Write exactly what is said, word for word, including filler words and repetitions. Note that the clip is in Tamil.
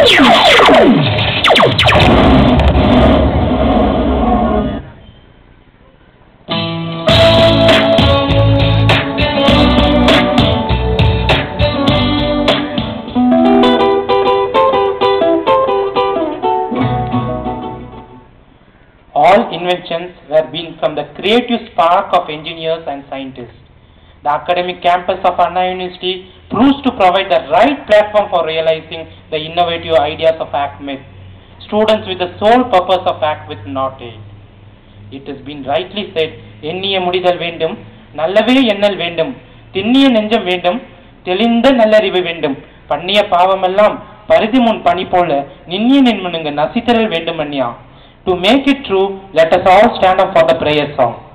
All inventions were being from the creative spark of engineers and scientists. The academic campus of Anna University proves to provide the right platform for realizing the innovative ideas of Act With. Students with the sole purpose of Act With not aid. It has been rightly said, எண்ணிய முடிதல் வேண்டும், நல்லவே எண்ணல் வேண்டும், திண்ணிய நெஞ்சம் வேண்டும், தெளிந்த நல்லறிவு வேண்டும், பண்ணிய பாவமெல்லாம் பரிதி முன் பனி போல நின்னிய நின்மனுங்க நசித்தரல் வேண்டும் அண்ணியா. To make it true, let us all stand up for the prayer song.